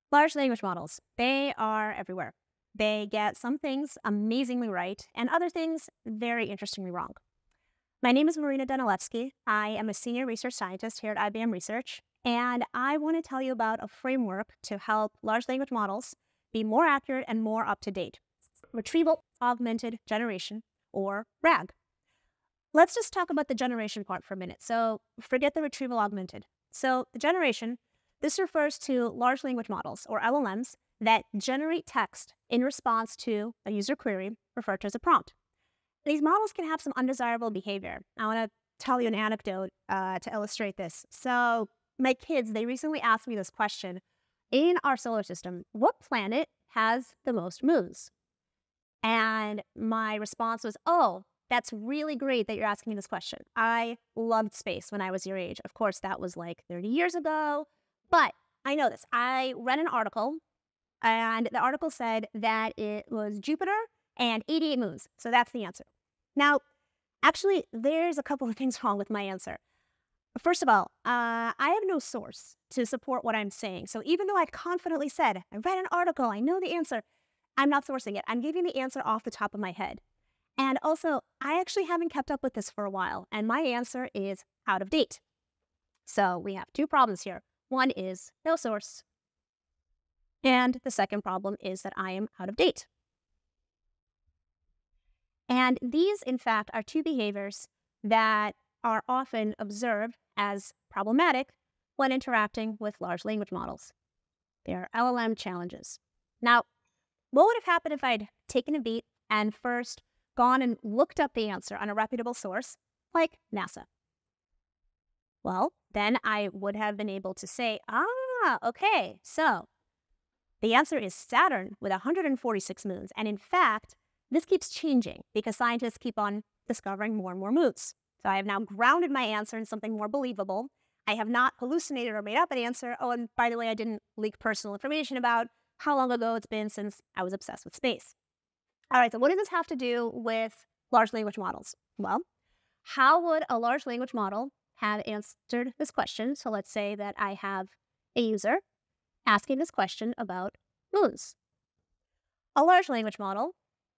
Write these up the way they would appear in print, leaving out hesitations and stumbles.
Large language models, they are everywhere. They get some things amazingly right and other things very interestingly wrong. My name is Marina Danilevsky. I am a senior research scientist here at IBM Research, and I want to tell you about a framework to help large language models be more accurate and more up to date. Retrieval-Augmented Generation, or RAG. Let's just talk about the generation part for a minute. So forget the retrieval-augmented. So the generation, this refers to large language models, or LLMs, that generate text in response to a user query referred to as a prompt. These models can have some undesirable behavior. I want to tell you an anecdote to illustrate this. So my kids, they recently asked me this question. In our solar system, what planet has the most moons? And my response was, oh, that's really great that you're asking me this question. I loved space when I was your age. Of course, that was like 30 years ago. But I know this. I read an article, and the article said that it was Jupiter and 88 moons. So that's the answer. Now, actually, there's a couple of things wrong with my answer. First of all, I have no source to support what I'm saying. So even though I confidently said, I read an article, I know the answer, I'm not sourcing it. I'm giving the answer off the top of my head. And also, I actually haven't kept up with this for a while, and my answer is out of date. So we have two problems here. One is no source. And the second problem is that I am out of date. And these, in fact, are two behaviors that are often observed as problematic when interacting with large language models. They are LLM challenges. Now, what would have happened if I'd taken a beat and first gone and looked up the answer on a reputable source, like NASA? Well, then I would have been able to say, okay, so the answer is Saturn with 146 moons. And in fact, this keeps changing because scientists keep on discovering more and more moons. So I have now grounded my answer in something more believable. I have not hallucinated or made up an answer. Oh, and by the way, I didn't leak personal information about how long ago it's been since I was obsessed with space. All right, so what does this have to do with large language models? Well, how would a large language model have answered this question? So let's say that I have a user asking this question about moons. A large language model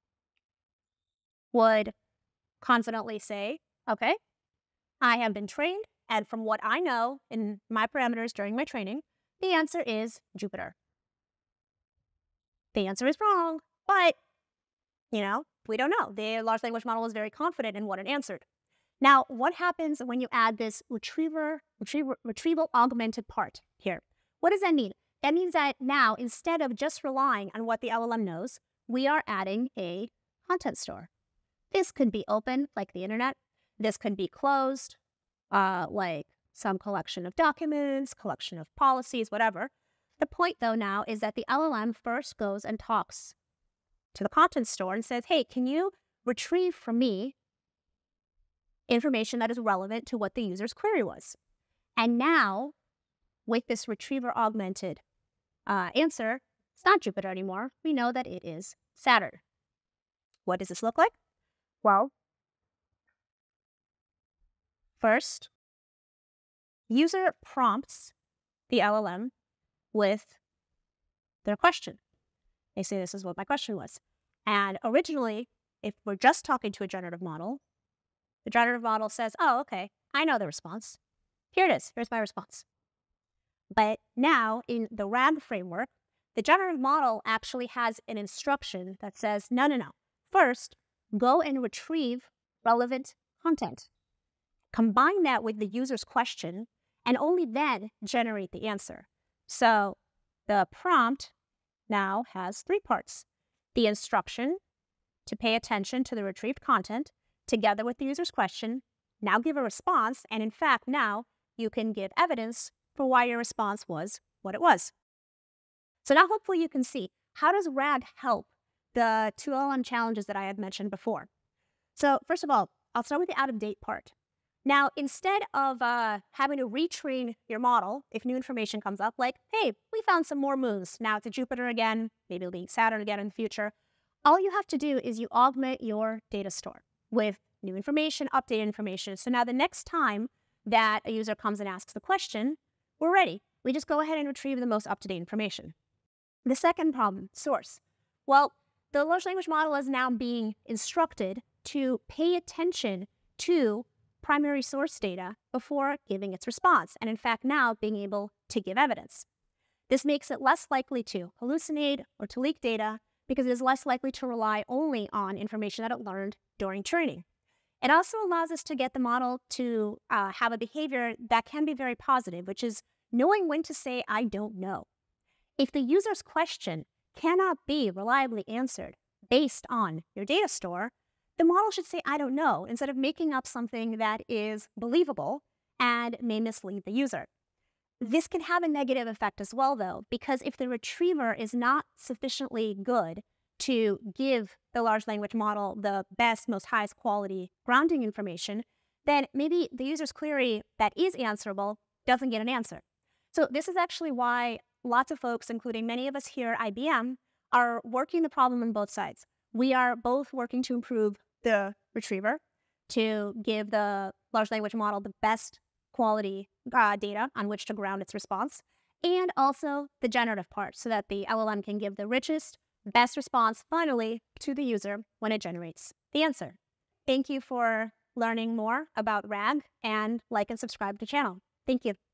would confidently say, okay, I have been trained, and from what I know in my parameters during my training, the answer is Jupiter. The answer is wrong, but, we don't know. The large language model is very confident in what it answered. Now, what happens when you add this retrieval-augmented part here? What does that mean? That means that now, instead of just relying on what the LLM knows, we are adding a content store. This could be open, like the internet. This could be closed, like some collection of documents, collection of policies, whatever. The point, though, now is that the LLM first goes and talks to the content store and says, hey, can you retrieve from me information that is relevant to what the user's query was? And now, with this retriever-augmented answer, it's not Jupiter anymore. We know that it is Saturn. What does this look like? Well, first, user prompts the LLM with their question. They say, this is what my question was. And originally, if we're just talking to a generative model, the generative model says, oh, okay, I know the response. Here it is. Here's my response. But now, in the RAG framework, the generative model actually has an instruction that says, no. First, go and retrieve relevant content. Combine that with the user's question, and only then generate the answer. So the prompt now has three parts. The instruction to pay attention to the retrieved content, together with the user's question, now give a response, and in fact, now you can give evidence for why your response was what it was. So now hopefully you can see, how does RAG help the two LLM challenges that I had mentioned before? So first of all, I'll start with the out-of-date part. Now, instead of having to retrain your model if new information comes up, like, hey, we found some more moons. Now it's a Jupiter again, maybe it'll be Saturn again in the future. All you have to do is you augment your data store with new information, updated information. So now the next time that a user comes and asks the question, we're ready. We just go ahead and retrieve the most up-to-date information. The second problem, source. Well, the large language model is now being instructed to pay attention to primary source data before giving its response, and in fact now being able to give evidence. This makes it less likely to hallucinate or to leak data because it is less likely to rely only on information that it learned during training. It also allows us to get the model to have a behavior that can be very positive, which is knowing when to say, I don't know. If the user's question cannot be reliably answered based on your data store, the model should say, I don't know, instead of making up something that is believable and may mislead the user. This can have a negative effect as well, though, because if the retriever is not sufficiently good to give the large language model the best, most highest quality grounding information, then maybe the user's query that is answerable doesn't get an answer. So this is actually why lots of folks, including many of us here at IBM, are working the problem on both sides. We are both working to improve the retriever, to give the large language model the best quality data on which to ground its response, and also the generative part so that the LLM can give the richest, best response finally to the user when it generates the answer. Thank you for learning more about RAG, and like and subscribe to the channel. Thank you.